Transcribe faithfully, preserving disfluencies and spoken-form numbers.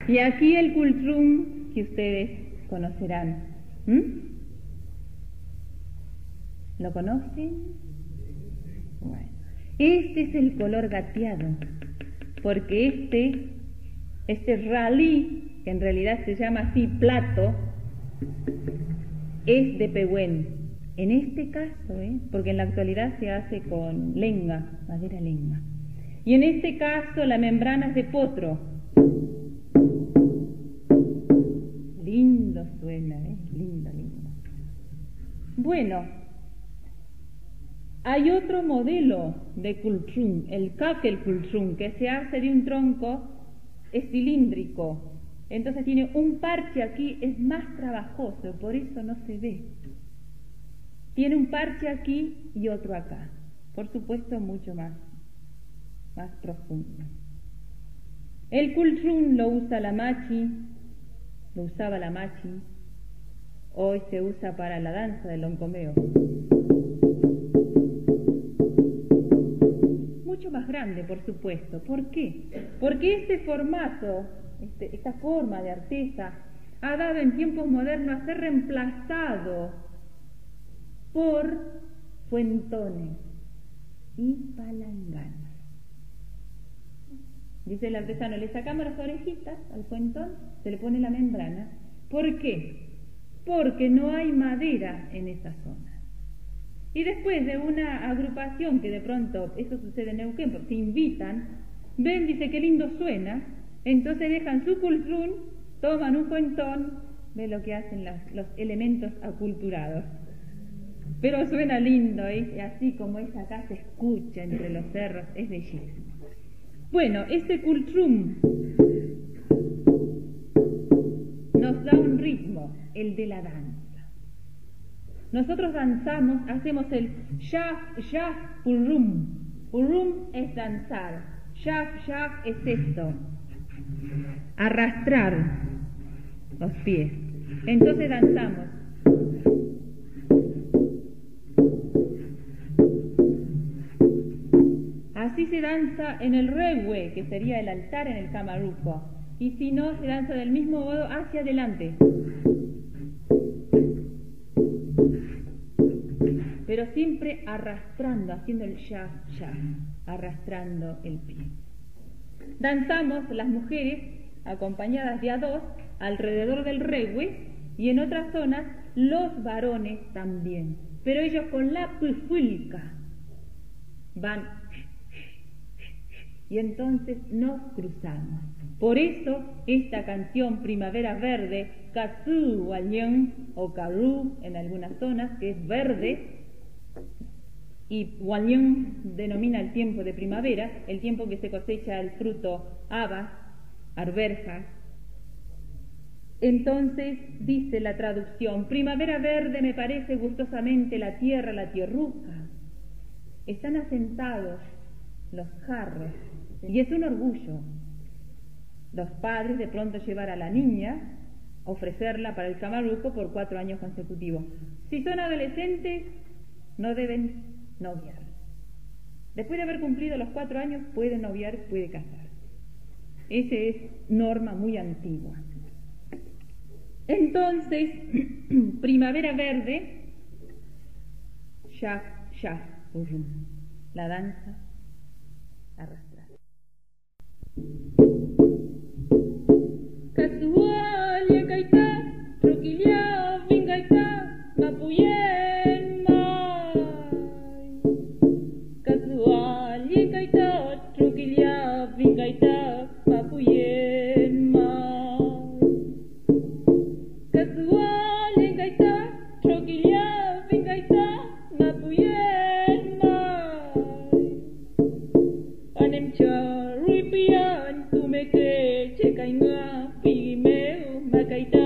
Y aquí el cultrún que ustedes conocerán. ¿Mm? ¿Lo conocen? Bueno, este es el color gateado, porque este, este ralí, que en realidad se llama así plato, es de pehuen. En este caso, ¿eh? porque en la actualidad se hace con lenga, madera lenga. Y en este caso la membrana es de potro. Lindo suena, ¿eh? Lindo, lindo. Bueno, hay otro modelo de cultrún, el kakelkultrún, que se hace de un tronco, es cilíndrico. Entonces tiene un parche aquí, es más trabajoso, por eso no se ve. Tiene un parche aquí y otro acá. Por supuesto, mucho más, más profundo. El cultrún lo usa la machi, lo usaba la machi, hoy se usa para la danza del loncomeo. Mucho más grande, por supuesto. ¿Por qué? Porque este formato, este, esta forma de artesa, ha dado en tiempos modernos a ser reemplazado por fuentones y palanganas. Dice el artesano, le sacamos las orejitas al fuentón, se le pone la membrana. ¿Por qué? Porque no hay madera en esa zona. Y después de una agrupación que de pronto, eso sucede en Neuquén, porque se invitan, ven, dice, qué lindo suena, entonces dejan su cultrún, toman un fuentón, ve lo que hacen las, los elementos aculturados. Pero suena lindo, ¿eh? Y así como es acá se escucha entre los cerros, es bellísimo. Bueno, este cultrún nos da un ritmo, el de la danza. Nosotros danzamos, hacemos el shaf, shaf, purrum. Purrum es danzar, shaf, shaf es esto, arrastrar los pies. Entonces danzamos. Así se danza en el regue, que sería el altar en el camaruco. Y si no, se danza del mismo modo hacia adelante. Pero siempre arrastrando, haciendo el shaf, shaf, arrastrando el pie. Danzamos las mujeres, acompañadas de a dos, alrededor del regue, y en otras zonas, los varones también. Pero ellos con la pufulca van, y entonces nos cruzamos. Por eso, esta canción Primavera Verde, Katsu Wanyang o Karu en algunas zonas, que es verde, y Wanyang denomina el tiempo de primavera, el tiempo que se cosecha el fruto habas, arberjas. Entonces dice la traducción, primavera verde me parece gustosamente la tierra, la tierruca. Están asentados los jarros, y es un orgullo los padres de pronto llevar a la niña, ofrecerla para el camaruco por cuatro años consecutivos. Si son adolescentes, no deben noviar. Después de haber cumplido los cuatro años, puede noviar, puede casarse. Esa es norma muy antigua. Entonces, primavera verde, shaf, shaf, urrum, la danza arrastrada. Casual, caita, troquilla, vingaita, mapuyen, mai. Casual, caita, troquilla, vingaita, mapuyen, mai. Casual, caita, troquilla, vingaita, mapuyen, mai. Anem cha ruipian, tu me que che cainga, pigimeu, macaita.